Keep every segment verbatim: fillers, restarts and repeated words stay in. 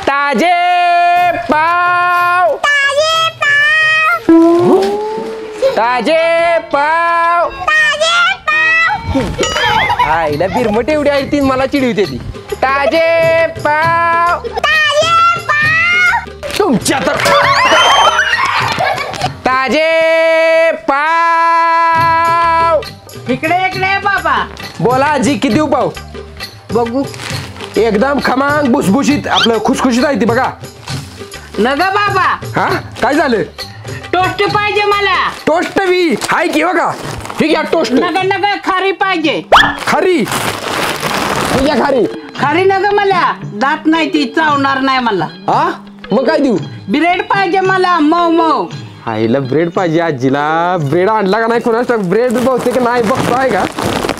ताजे पाव ताजे पाव ताजे पाव ताजे पाव आईला बिरमट एवढी आहे ती मला चिडवते ती ताजे पाव ताजे पाव तुमच्या तर ताजे पाव इकडे इकडे बाबा बोला आजी किती देऊ पाव बघू एकदम खमांग भुसभुशीत आपलं खुसखुशीत आहे ती बघा नग बाबा हा काय झालं टोस्ट पाहिजे मला टोस्ट बी हाय की बघा ठीक आहे टोस्ट नग नग खारी पाहिजे खरी ठीक आहे खरी खारी नग मला दात नाही ती चावणार नाही मला हा मग काय देऊ ब्रेड पाहिजे मला मऊ मऊ आईला ब्रेड पाहिजे आजीला ब्रेड आणला का नाही कोणाच ब्रेड बहुतेक नाही बघतो आहे का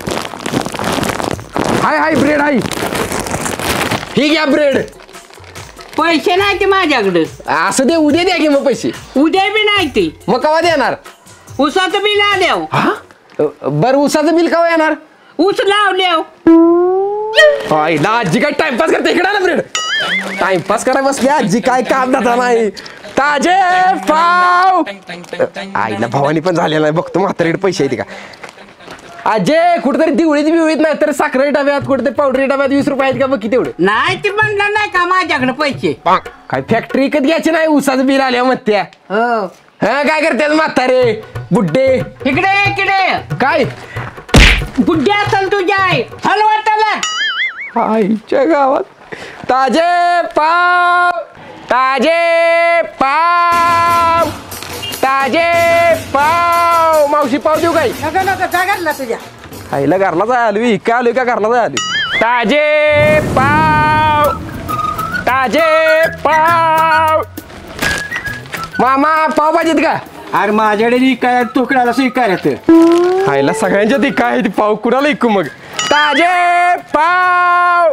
हाय हाय ब्रेड हाय ठीक आहे ब्रेड पैसे नाही ते माझ्याकडे असं दे उद्या द्या की मग पैसे उद्या बी नाही ती मग कवा देणार उसाचं बिल आ देव हा बरं उसाचं बिल कवा येणार ऊस लाव देव आईला आजी काय टाइमपास करते इकडे ना ब्रेड टाइमपास करा बसली आजी काय काम जाता नाही ताजे पाव आईला भवानी पण झालेला नाही बघतो म्हातारीकडे पैसे येते का आजे कुठेतरी दिवळीत बिवळीत नाही तर साखरे डब्यात कुठेतरी पावडरी डब्यात वीस रुपये आहेत का बघ किती एवढे नाही ते म्हणलं नाही का माझ्याकडे पैसे काय फॅक्टरी विकत घ्यायची नाही उसाचं बिल आल्या म्हणत्या हो हा काय करते म्हातारे बुड्डे इकडे इकडे काय बुड्ढे असेल तुझ्या आई हल वाटायला आईच्या गावात ताजे पाव ताजे पाव ताजे पाव मावशी पाव देऊ काय नका नका जागायला तुझ्या आईला घरला जाय आलो काय आलोय का घरला जाय आलो ताजे पाव ताजे पाव मामा पाव पाहिजेत का अरे माझ्याकडे काय तुकड्याला स्वीकारायचं आईला सगळ्यांच्या ती काय ती पाव कुणाला ऐकू मग ताजे पाव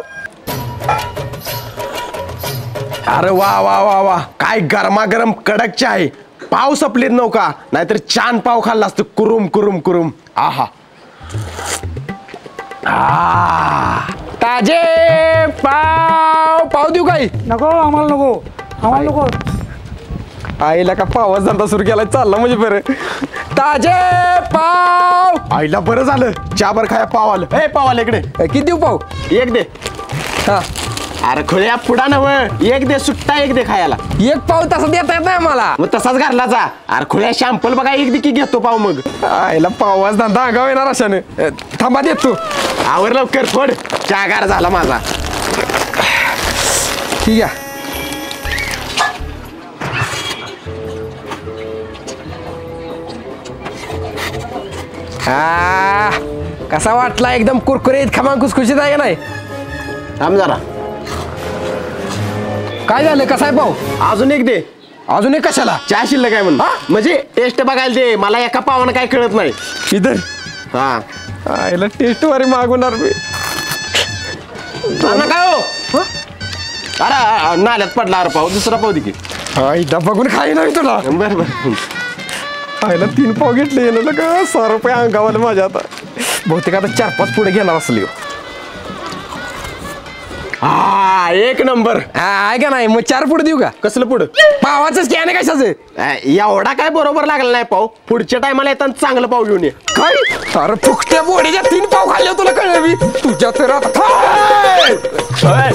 अरे वा वा वा वा काय गरमागरम कडक चाय पाव सपलेत नव्हता नाहीतर छान पाव खाल्ला असतं कुरुम कुरुम कुरुम आहा आ ताजे पाव पाव देऊ काय नको आम्हाला नको आम्हाला नको आईला का पावाच धंदा सुरू केला चालला म्हणजे बरं ताजे पाव आईला बरं झालं चहा बरं खाया पाव आलं ए पाव आलं इकडे किती देऊ पाव एक दे हा अरे खोल्या पुढा नव एक दे सुट्टा एक दे खायला एक पाव तसा देता येत नाही मला मग तसाच घरला जा अरे खोल्या शॅम्पल बघा एक दे की घेतो पाव मग आईला पावाच धंदा अंगाव येणार अशाने अ, थांबा देत तू आवर लवकर फोड चहागार झाला माझा ठीक आहे आ, कसा वाटला एकदम कुरकुरीत खमा खुसखुशीत आहे का नाही थांब जरा काय झालं कसा आहे पाव अजून एक दे अजून एक कशाला चहा शिल्लक आहे म्हणून हा? म्हणजे टेस्ट बघायला दे मला एका पावानं काय कळत नाही इधर हा आईला टेस्ट वारी मागवणार मी ना काय हो अरे नाल्यात पडला अरे पाव दुसरा पाव दे की आईला बघून खाई नाही तुला बरं बरं आईला तीन पाव घेतले येणं का सहा रुपये अंगावाला माझ्या आता बहुतेक आता चार पाच पुढे घेणार असली हा एक नंबर आहे का नाही मग चार पुढे देऊ का कसलं पुढं पावाच कॅन कशाचं अ, एवढा काय बरोबर लागला नाही पाव पुढच्या टायमाला येताना चांगलं पाव घेऊन ये काय अरे फुकट्या बोडीच्या तीन पाव खाल्ले तुला कळलं मी तुझ्या तर आता हाय!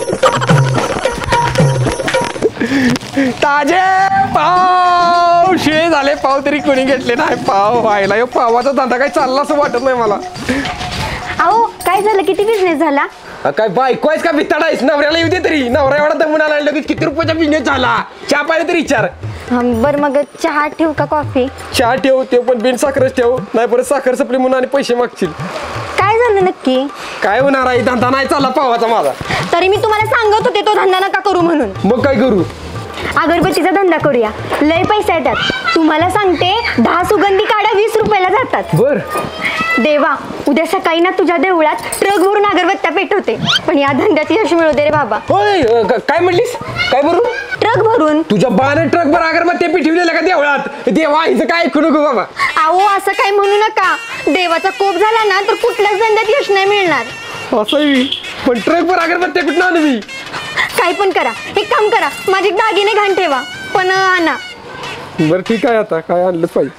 ताजे पाव शे झाले पाव तरी कोणी घेतले नाही पाव व्हायला यो पावाचा धंदा काही चालला असं वाटत नाही मला अहो काय झालं किती बिझनेस झाला अ, काय बायको आहेस का भिताडा आहेस नवऱ्याला येऊ दे तरी नवरा एवढा दमून आला लगेच किती रुपयाचा बिझनेस झाला चहा पाहिजे तरी विचार हं, बरं मग चहा ठेवू का कॉफी चहा ठेव ते पण बिन साखरच ठेव नाही परत साखर सपली म्हणून आणि पैसे मागशील काय झालं नक्की काय होणार आहे धंदा नाही चालला पावाचा माझा तरी मी तुम्हाला सांगत होते तो धंदा नका करू म्हणून मग काय करू अगरबत्तीचा धंदा करूया लय पैसा येतात तुम्हाला सांगते दहा सुगंधी काड्या वीस रुपयाला जातात बर देवा उद्या सकाळी ना तुझ्या देवळात ट्रक भरून अगरबत्त्या पेटवते पण या धंद्यात यश मिळू दे रे बाबा होय अ, क- काय म्हणलीस काय बरू ट्रक भरून तुझ्या बाने ट्रक भर अगरबत्ती पिठवलेल्या का देवळात देवा हिचं काय ऐकू नको बाबा अहो असं काही म्हणू नका देवाचा कोप झाला ना तर कुठल्याच धंद्यात यश नाही मिळणार असं पण ट्रक भर अगरबत्ती कुठं आणू मी काय पण करा, एक काम करा, माझे दागिने घाण ठेवा पण आणा. बरं ठीक आहे, आता काय आणलंच पाहिजे.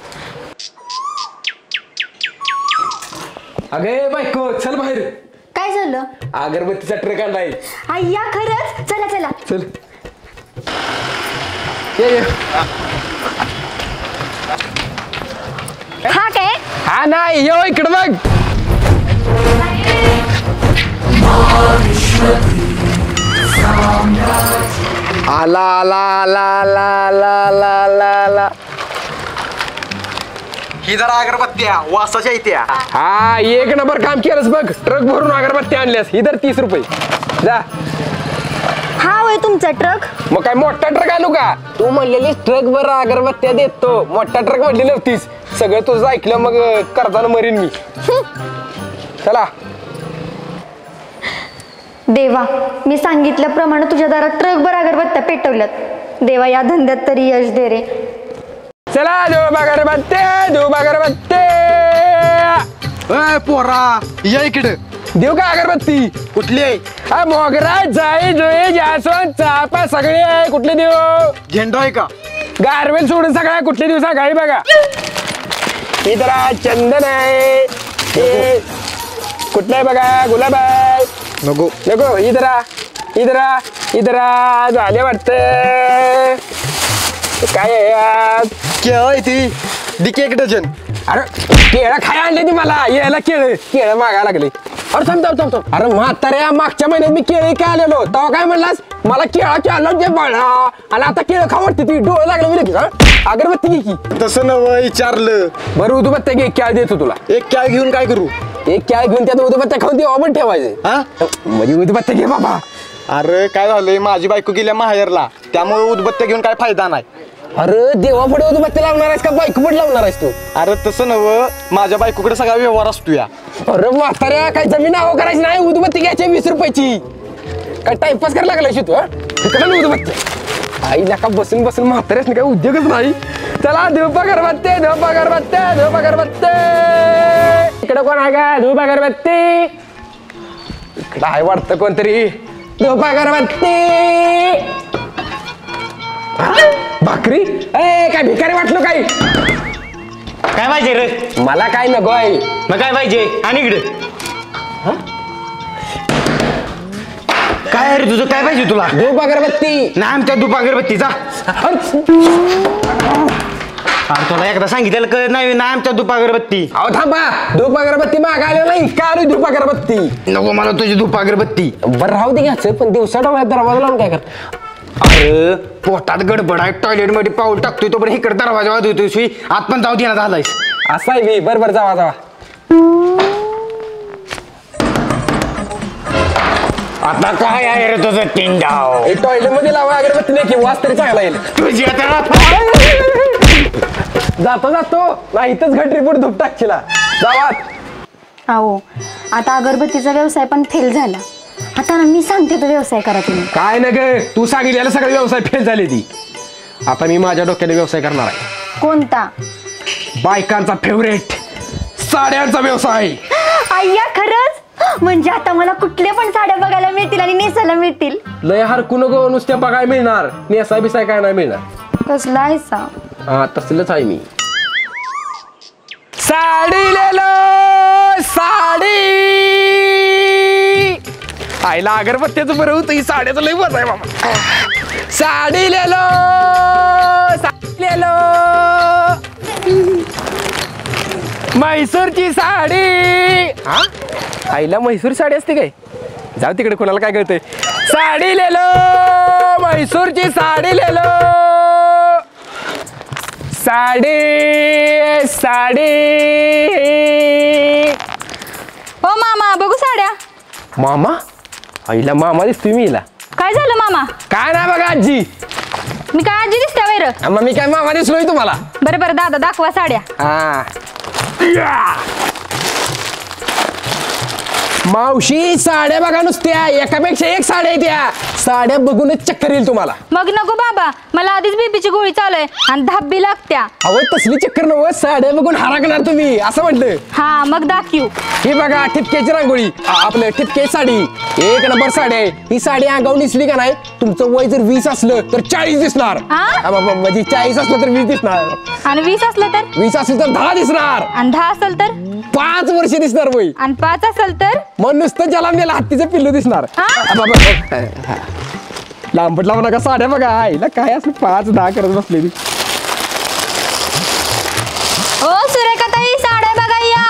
अगे बायको चल बाहेर, काय झालं? अगरबत्तीचा ट्रक आणलाय. अय्या खरंच, चला चला. चल ये ये. हा काय? हा नाही, यो इकडं बघ. आला आला आला आला आला आला आला आला. ही जरा अगरबत्त्या वासाच्या इत्या. हा एक नंबर काम केलंस बघ, ट्रक भरून अगरबत्ती आणल्यास. ही तर तीस रुपये जा. हा होय तुमचा ट्रक? मग काय मोठा ट्रक आणू का? तू म्हणलेली ट्रक भर अगरबत्त्या देतो, मोठा ट्रक म्हणली नव्हतीस. सगळं तुझं ऐकलं मग करताना मरीन मी. चला. देवा, मी सांगितल्याप्रमाणे तुझ्या दारात ट्रकभर अगरबत्त्या पेटवल्यात. देवा, या धंद्यात तरी यश दे रे. चला देऊ अगरबत्त्या, देऊ अगरबत्त्या. ए पोरा या इकडे. देऊ का अगरबत्ती? कुठली आहे? हा मोगरा, जाई जुई, जास्वंद, चाफा सगळे आहे. कुठले देऊ? झेंडा आहे का? गारवेल सोडून सगळ्या कुठले दिवस सकाळी बघा. इधर चंदन आहे, हे कुठलं आहे बघा, गुलाब आहे. नको नको, इधरा इधरा इधरा झाले वाटतं. काय आहे यार? केळ आहे ती, दिके एक डझन. अरे केळं खाय आणले ती मला, यायला केळं केळं मागायला लागले. अरे थांब थांब थांब थांब. अरे म्हाताऱ्या, मागच्या महिन्यात मी केळी काय आलेलो तेव्हा काय म्हणलास मला केळा केळं जे बळा, आणि आता केळं खावडते ती. डोळं लागलं म्हणजे अगरबत्ती घे की. तसं नव विचारलं. बरं उदबत्त्या घे, केळ देतो तुला. एक केळ घेऊन काय करू? एक केळ घेऊन त्यात उदबत्त्या खाऊन ते ऑबन ठेवायचे. हा म्हणजे उदबत्त्या घे बाबा. अरे काय झालंय, माझी बायको गेल्या माहेरला, त्यामुळे उदबत्त्या घेऊन काय फायदा नाही. अरे देवा पुढे उदबत्ती लावणार आहेस का बायको पुढे लावणार आहेस तू? अरे तसं नव, माझ्या बायकोकडे सगळा व्यवहार असतो या. अरे म्हाताऱ्या, काय जमीन नाव करायची नाही, उदबत्ती घ्यायची वीस रुपयाची. काय टाइमपास करायला लागलाय तू? इकडे उदबत्ती आईला का बसून बसून म्हाताऱ्याच काय उद्योगच नाही. चला धूप अगरबत्ती, धूप अगरबत्ती, धूप अगरबत्ती. इकडे कोण आहे का? धूप अगरबत्ती. इकडे आहे वाटतं कोणतरी. धूप अगरबत्ती. भाकरी? ए काय भिकारी वाटलो काही? काय पाहिजे रे? मला काय नको आहे. मग काय पाहिजे? आणि इकडे काय रे तुझं, काय पाहिजे तुला? धूप अगरबत्ती. नाही आमच्या धूप अगरबत्तीचा. अरे तुला एकदा सांगितलं कळत नाही ना, आमच्या धूप अगरबत्ती. अहो थांबा, धूप अगरबत्ती मागायला नाही का आलोय धूप अगरबत्ती. नको मला तुझी धूप अगरबत्ती. बरं राहू दे घ्यायचं, पण दिवसा डोळ्यात दरवाजा लावून काय कर? अरे पोटात गडबड आहे, टॉयलेट मध्ये पाऊल टाकतोय तो पण इकडे दरवाजा वाजवतोय, आत पण जाऊ देणार झालायस. असं आहे मी. बरं बरं जावा जावा. आता काय आहे रे तुझं टिंडाव? टॉयलेट मध्ये लावा अगरबत्ती नाही की वास तरी चांगला येईल. तुझी आता जातो जातो नाही इथंच घट रिपोर्ट धूप टाकशीला. जावात. अहो, आता अगरबत्तीचा व्यवसाय पण फेल झाला. आता ना मी सांगते तो व्यवसाय करा तुम्ही. काय ना ग, तू सांगितलेला सगळे व्यवसाय फेल झाले ती. आता मी माझ्या डोक्याने व्यवसाय करणार आहे. कोणता? बायकांचा फेवरेट साड्यांचा व्यवसाय. अय्या खरंच? म्हणजे आता मला कुठल्या पण साड्या बघायला मिळतील आणि नेसायला मिळतील. लय हरकू नको, नुसत्या बघायला मिळणार, नेसाय बिसाय काय नाही मिळणार. कसला आहे सा? हा तसलंच आहे मी. साडी ले लो साडी. आईला अगरबत्त्याचं बरं होतं, ही साड्याचं लय बरं आहे बाबा. साडी ले लो साडी ले लो. म्हैसूरची साडी. हा आईला म्हैसूर साडी असते काय? जाऊ तिकडे, कोणाला काय कळतंय. साडी ले लो, म्हैसूरची साडी ले लो. साडी साडी. हो मामा, बघू साड्या. मामा? आईला मामा दिसतोय मी हिला. काय झालं मामा? काय नाही बघा आजी. मी काय आजी दिसते वैर? मग मी काय मामा दिसलोय तुम्हाला? बरं बरं दादा, दाखवा साड्या. हा मावशी साड्या बघा नुसत्या, एकापेक्षा एक साड्या त्या. साड्या बघूनच चक्कर येईल तुम्हाला. मग नको बाबा, मला आधीच बीपीची गोळी चालू आहे आणि धाब्बी लागत्या. अहो तसली चक्कर नव, साड्या बघून हाराकणार तुम्ही असं म्हटलं. हा मग दाखवू. ही बघा ठिपक्याची रांगोळी, आ, आपलं ठिपक्याची साडी, एक नंबर साडी आहे ही. साडी अंगावर नेसली का नाही, तुमचं वय जर वीस असलं तर चाळीस दिसणार. हा? आ, ब- ब- म्हणजे चाळीस असलं तर वीस दिसणार, आणि वीस असलं तर? वीस असलं तर दहा दिसणार, आणि दहा असेल तर? पाच वर्ष दिसणार वय. आणि पाच असेल तर? मग नुसतं ज्याला मेला हत्तीचं पिल्लू दिसणार. हा? आ, ब- ब- लांबट लावू नका साड्या बघा, आईला काय असं पाच दहा करत बसलेली. ओ सुरेखा ताई, साड्या बघा या.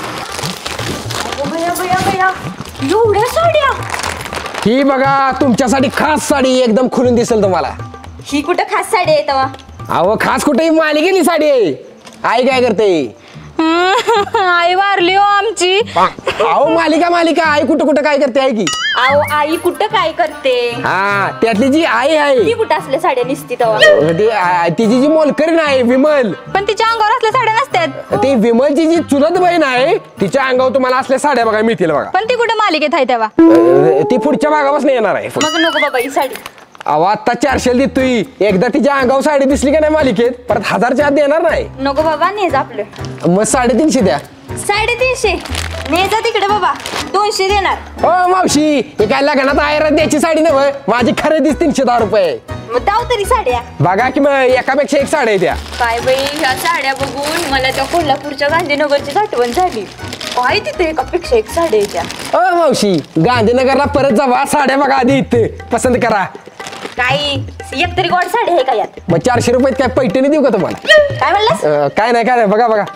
एवढ्या साड्या? ही बघा तुमच्यासाठी खास साडी, एकदम खुलून दिसेल तुम्हाला. ही कुठं खास साडी आहे तेव्हा? अहो खास कुठे, ही मालिकेली साडी आहे. आई काय करते? आई वारली हो आमची. अहो मालिका मालिका, आई कुठं कुठं काय करते आहे की. अहो आई कुठं काय करते? हा त्यातली जी आई आहे ती कुठं असल्या साड्या निसती तेव्हा? ती आ, तिची जी मोलकरीण आहे विमल, पण तिच्या अंगावर असल्या साड्या नसतात. ती विमलची जी चुलत बहीण आहे तिच्या अंगावर तुम्हाला असल्या साड्या बघा मिळतील बघा. पण ती कुठे मालिकेत आहे तेव्हा? अ, ती पुढच्या भागापासून येणार आहे. मग नको बाबा ही साडी. अहो आता चारशे देतोय, एकदा तिच्या अंगावर साडी दिसली का नाही मालिकेत परत हजारच्या आत देणार नाही. नको बाबा नेज आपलं. मग साडेतीनशे द्या. साडेतीनशे नेजा तिकडे बाबा, दोनशे देणार. हो मावशी, हे काय लग्नात आयरात द्यायची साडी नव्हे, माझी खरेदीच तीनशे दहा रुपये. मग दाव तरी साड्या. बघा की मग एकापेक्षा एक साड्या द्या. काय बाई ह्या साड्या बघून मला त्या कोल्हापूरच्या गांधीनगरची आठवण झाली. काय तिथे एकापेक्षा एक साड्या येत्या. अ मावशी, गांधीनगरला परत जावा, साड्या बघा आधी इथे पसंत करा. काही एक तरी गोड साडी आहे का यात? मग चारशे रुपयात काय पैठणी देऊ का तुम्हाला? काय म्हणलास? अ, काय नाही काय नाही, बघा बघा.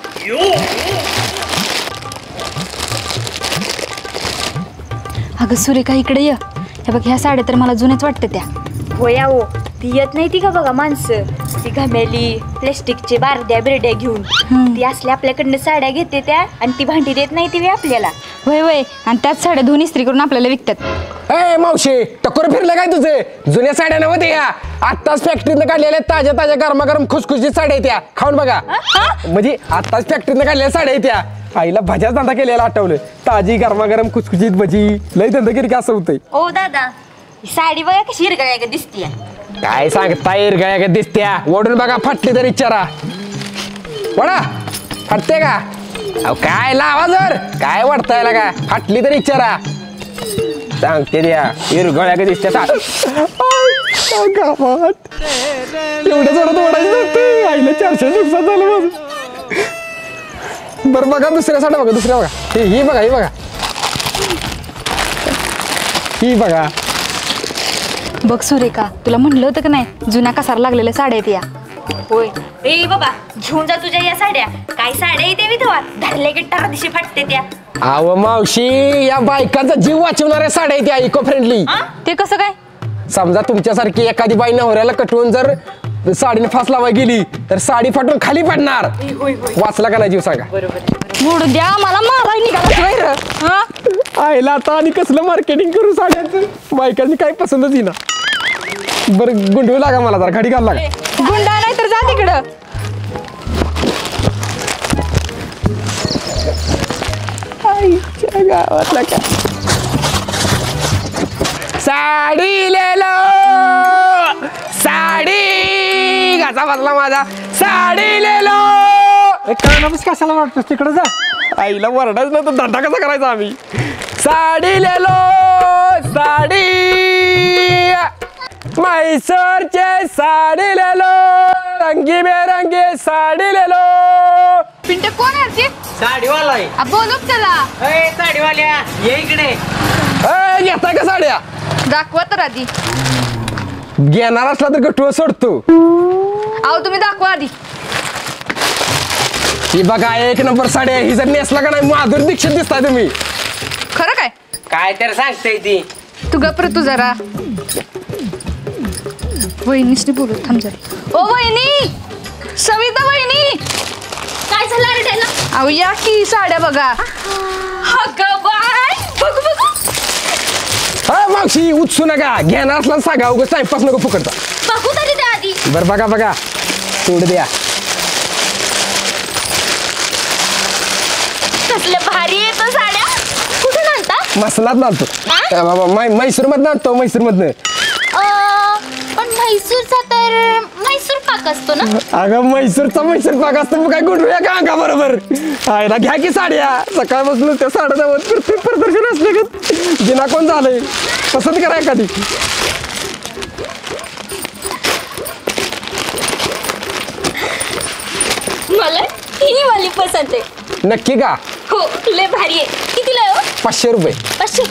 अगं सुरेखा इकडे ये. हे बघ ह्या साड्या तर मला जुन्याच वाटते त्या. होया हो, ती येत नाही ती का बघा माणसं, ती घमेली प्लॅस्टिकचे बारड्या बिरड्या घेऊन. ती असल्या आपल्याकडनं साड्या घेते त्या आणि ती भांडी देत नाही ती आपल्याला. वय वय, आणि त्याच साड्या धुवून इस्त्री करून आपल्याला विकतात. ए मावशी, टकोर फिरलं काय तुझे? जुन्या साड्या नव्हत्या या, आत्ताच फॅक्टरीनं काढलेल्या ताज्या ताज्या गरमागरम खुसखुशीत साड्या येत्या, खाऊन बघा. म्हणजे आत्ताच फॅक्टरीनं काढलेल्या साड्या येत्या. आईला भज्याच धंदा केलेला आठवलं, ताजी गरमागरम खुसखुशीत भजी, लय धंदा केली का असं होतंय. ओ दादा, ही साडी बघा कशी हिरगळ्या का दिसतीये. काय सांगताय गळ्या का दिसत्या, ओढून बघा फाटली तर इचारा. वडा फाटते का? अहो काय लावा जर, काय वाटताय का फाटली तर इचारा. सांगते द्या हिरगळ्या का दिसत्या. गावात एवढ्या जणात ओढायचं नव्हतं, आईला चारशे दिवसात झालं माझं. बरं बघा दुसऱ्या साड्या बघा, दुसऱ्या बघा, ही ही बघा, ही बघा, ही बघा. बघ सुरेखा, तुला म्हणलं होतं का नाही जुन्या कसार लागलेल्या साड्या आहेत या. होय ए बाबा, घेऊन जा तुझ्या या साड्या. काय साड्या येते मी तेव्हा धरल्या गिटारा दिशी फाटते त्या. अहो मावशी, या बायकांचा जीव वाचवणाऱ्या साड्या आहेत या, इको फ्रेंडली. ते कसं काय? समजा तुमच्यासारखी एखादी बाई नवऱ्याला कटवून जर साडीने फास लावाय गेली तर साडी फाटून खाली पडणार. वाचला का नाही जीव सांगा. मोडू द्या, मला माराय निघाला. आईला आता आणि कसलं मार्केटिंग करू साड्यांचं, बायकांनी काही पसंतच येईना. बरं गुंडू लागा मला जरा, घडी घाल लागा. गुंडा नाही तर जा तिकडं. आईच्या गावातला का साडी लेलो, साडी घासा बसला माझा, साडी लेलो. कानापास कशाला वाटतोस, तिकडे जा. आईला वरडाच नाही तर धंदा कसा करायचा आम्ही. साडी लेलो, साडी म्हैसूरचे साडी लेलो, रंगी बेरंगी साडी लेलो. पिंट कोण आहे? साडीवाला आहे. बोलू चला. अय, साडीवाल्या ये इकडे. ए, घेताय का साड्या? दाखवा तर आधी. घेणार असला तर गटूळ सोडतो. अहो तुम्ही दाखवा आधी. ही बघा एक नंबर साडी आहे, ही जर नेसला का नाही माधुरी दीक्षित दिसताय तुम्ही. खरं काय? काय तर सांगते ती. तू गप्र तू जरा. वहिनीशी बोलू थांब जरा. ओ वहिनी, सविता वहिनी. काय झालं रे त्याला? अहो या की साड्या बघा. अगं बाय, बघू बघू. हा मावशी उचसू नका, घेणार असला सांगा, उगाच टाइमपास नको फुकटचा. बघू तरी त्या आधी. बरं बघा बघा, सोड द्या. कसले भारी येतं साड्या. कुठून आणता? मसलात नांदतो, म्हैसूर मधनं आणतो, म्हैसूर मधनं. म्हैसूरचा तर म्हैसूर पाक असतो ना. अगं म्हैसूरचा म्हैसूर पाक असतो मग काय गुंडूया का अंगा बरोबर. आयला घ्या की साड्या सकाळपासून त्या साड्या जावत प्रत्येक प्रदर्शन असले का जिना कोण झालंय पसंत करा एखादी. मला ही वाली पसंत आहे. नक्की का. हो लय भारी आहे. कितीला आहे हो? पाचशे रुपये. पाचशे.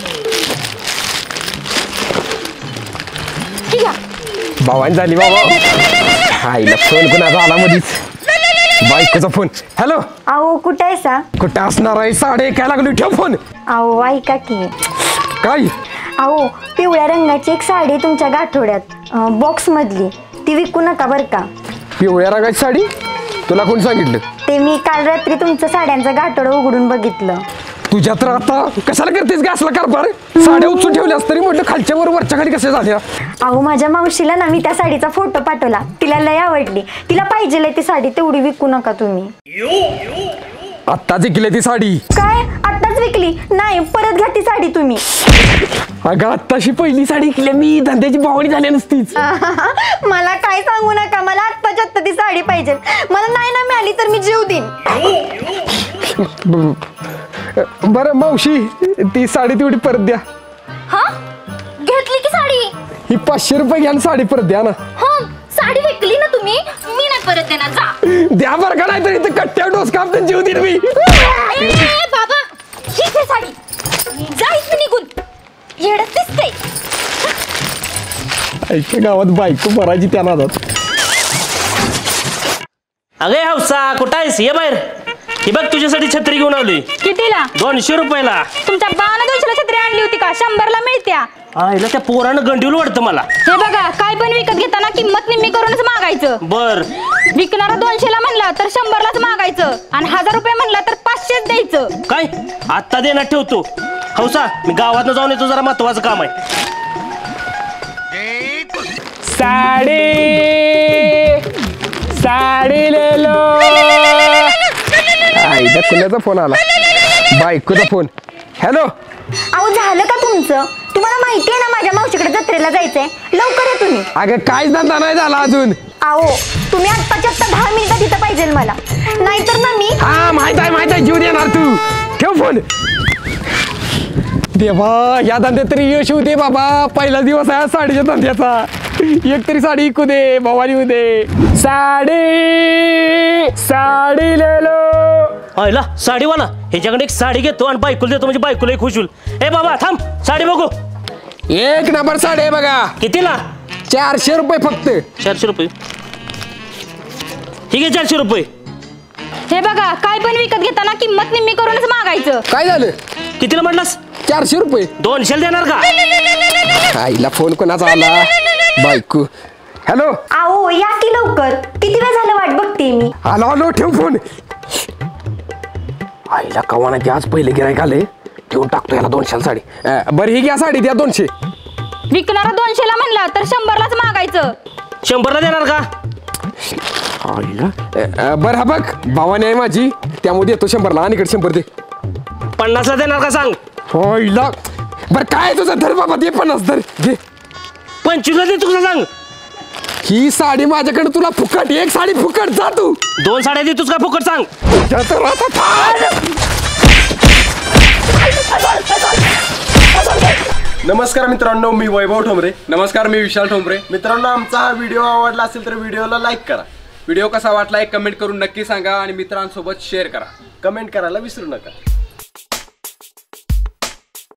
ठीक आहे. भावानी झाली बाबा. आईला फोन कुणाचा आला मधीच बायकोचा फोन. हॅलो अहो कुठे आहे सा. कुठं असणार आहे साडे काय लागली ठेव फोन. अहो ऐका की. काय. अहो पिवळ्या रंगाची एक साडी आहे तुमच्या गाठोड्यात बॉक्स मधली ती विकू नका बर का. पिवळ्या रंगाची साडी तुला कोण सांगितलं. ते मी काल रात्री तुमचं साड्यांचं गाठोडं उघडून बघितलं. तुझ्या तर आता कशाला करतेस का असला कारभार. साड्या उचलून ठेवल्यास तरी म्हटलं खालच्या वर वरच्या खाली कशा झाल्या. अहो माझ्या मावशीला ना मी त्या साडीचा फोटो पाठवला तिला लय आवडली तिला पाहिजे ती साडी तेवढी विकू नका तुम्ही. आत्ता जिंकली ती साडी. काय आत्ताच विकली नाही परत घ्या ती साडी तुम्ही. अगं आत्ताशी पहिली साडी विकली मी धंद्याची भावणी झाली नसतीच. मला काय सांगू नका मला आत्ताच्या आत्ता ती साडी पाहिजे. मला नाही ना मिळाली तर मी जीव देईन. बरं मावशी ती साडी तेवढी परत द्या. हा घेतली की साडी. ही पाचशे रुपये घ्या साडी परत द्या ना. हो साडी विकली ना तुम्ही मी नाही परत देणार. जा द्या बरं का नाही तर इथं कट्ट्यावर डोस कापते जीव देईन मी. ए, ए, बाबा ही घे साडी. जा इथून निघून येडच दिसते. ऐका गावात बायको भरायची त्या नादात. अगे हौसा कुठं आहेस ये बाहेर. ही बघ तुझ्यासाठी छत्री घेऊन आली. कितीला. दोनशे रुपयाला. तुमच्या बाण दोनशेला छत्री आणली होती का शंभरला मिळत्या. आईला त्या पोरानं गंडीवलं वाटतं मला. हे बघा काय पण विकत घेताना किंमत निम्मी करूनच मागायचं. बर विकणारा दोनशेला म्हणला तर शंभरलाच मागायचं आणि हजार रुपये म्हणला तर पाचशेच द्यायचं. काय आत्ता देण्यात ठेवतो. हौसा मी गावात जाऊन येतो जरा महत्वाचं काम आहे. साडी साडी लेलो. आईला कुणाचा फोन आला. बायकोचा फोन. हॅलो अहो झालं का तुमचं. तुम्हाला माहिती आहे ना माझ्या मावशीकडे जत्रेला जायचंय लवकर या तुम्ही. अगं काहीच धंदा नाही झाला अजून. अहो तुम्ही आत्ताच्या आत्ता दहा मिनिटात तिथं पाहिजे मला नाहीतर ना मी. हा माहित आहे माहित आहे जीव देणार तू. ठेव फोन. देवा या धंद्यात तरी यश होऊ दे बाबा. पहिला दिवस आहे साडीच्या धंद्याचा. एक तरी साडी इकू दे भवानी होऊ दे. साडी साडी लेलो. आईला साडीवाला ह्याच्याकडे एक साडी घेतो आणि बायकोला देतो म्हणजे बायकोला खुश होईल. ए बाबा थांब साडी बघू. एक नंबर साडी आहे बघा. कितीला. चारशे रुपये फक्त. चारशे रुपये. ठीक आहे चारशे रुपये. हे बघा काय पण विकत घेताना किंमत निम्मी करूनच मागायचं. काय झालं. कितीला म्हटलास. चारशे रुपये. दोनशेला देणार का. आईला फोन कोणाचा आला. बायको. हॅलो अहो या की लवकर किती वेळ झालं वाट बघते मी. आलो आलो ठेव फोन. आईला कवाना की आज पहिले गिरायक आले ठेवून टाकतो याला दोनशेला साडी. अं, बरं ही घ्या साडी द्या दोनशे. विकणारा दोनशेला म्हणला तर शंभरलाच मागायचं. शंभरला देणार का. आईला अं, बरं हा बघ भावानी आहे माझी त्यामुळे देतो शंभरला. आणि इकडे शंभर दे. पन्नासला देणार का सांग. आईला बरं काय तुझं धर बाबा दे पन्नास धर घे. पंचवीसला दे तुझं सांग. ही साडी माझ्याकडे तुला फुकट. एक साडी फुकट जा तू. दोन साड्या देतोस का फुकट सांग. तुझ्या तर आता फार. नमस्कार मित्रांनो मी वैभव ठोंबरे. नमस्कार मी विशाल ठोंबरे. मित्रांनो आमचा हा व्हिडिओ आवडला असेल तर व्हिडिओला लाईक करा. व्हिडिओ कसा वाटला एक कमेंट करून नक्की सांगा आणि मित्रांसोबत शेअर करा. कमेंट करायला विसरू नका.